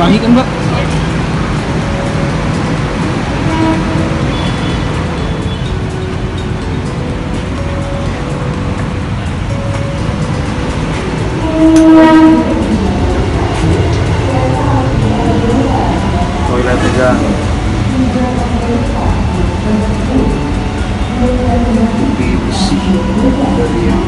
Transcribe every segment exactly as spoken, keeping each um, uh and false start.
mengurangi kan Mbak? Toilet aja lebih bersih dari yang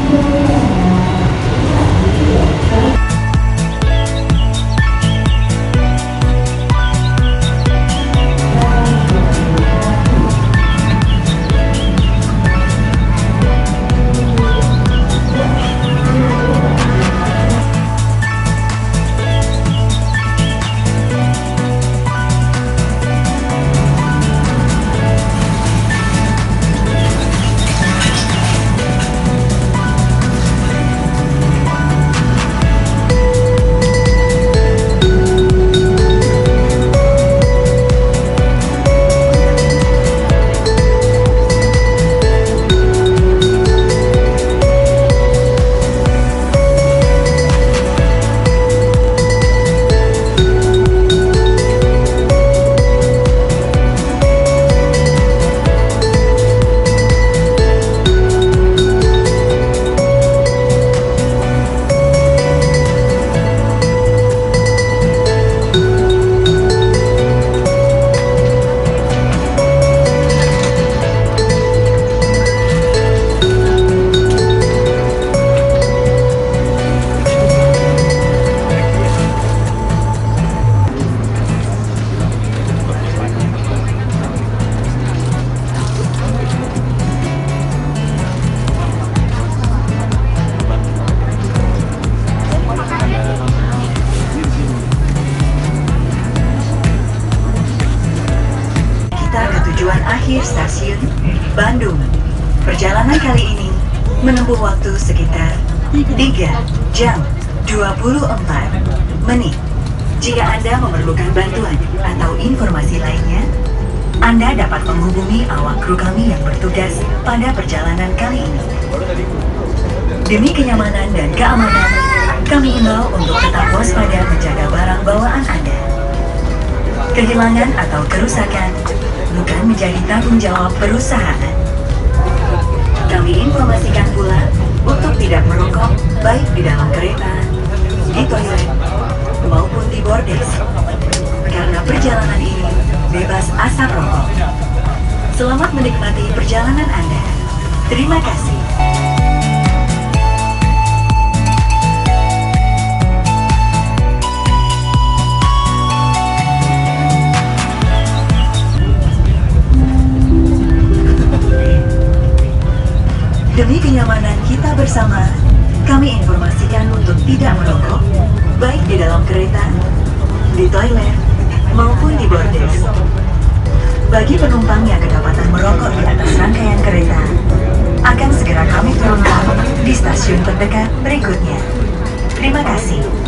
tujuan akhir stasiun Bandung. Perjalanan kali ini menempuh waktu sekitar tiga jam dua puluh empat menit. Jika Anda memerlukan bantuan atau informasi lainnya, Anda dapat menghubungi awak kru kami yang bertugas pada perjalanan kali ini. Demi kenyamanan dan keamanan, kami imbau untuk tetap waspada menjaga barang bawaan Anda. Kehilangan atau kerusakan bukan menjadi tanggung jawab perusahaan. Kami informasikan pula untuk tidak merokok baik di dalam kereta, di toilet, maupun di bordes, karena perjalanan ini bebas asap rokok. Selamat menikmati perjalanan Anda. Terima kasih. Demi kenyamanan kita bersama, kami informasikan untuk tidak merokok, baik di dalam kereta, di toilet, maupun di bordes. Bagi penumpang yang kedapatan merokok di atas rangkaian kereta, akan segera kami turunkan di stasiun terdekat berikutnya. Terima kasih.